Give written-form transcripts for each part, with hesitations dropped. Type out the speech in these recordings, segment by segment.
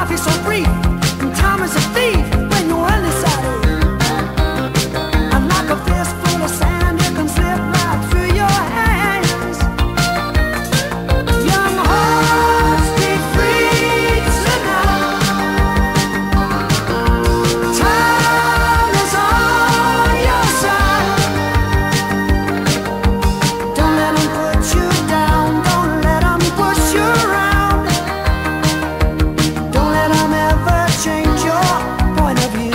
life is so brief, and time is a thief when you're undecided. And like a fistful of sand, it can slip right through your hands. Young hearts, be free tonight. Time is on your side. Don't let them put you down. Don't let them push you around. Don't let them ever change your point of view.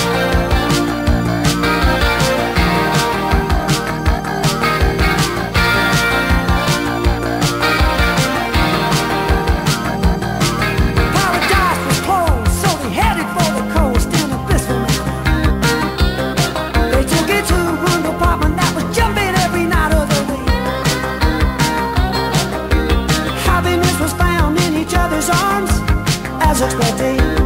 Paradise was closed, so they headed for the coast in a blissful mood. They took it to one apartment that was jumping every night of the week. Happiness was found in each other's arms, as expected.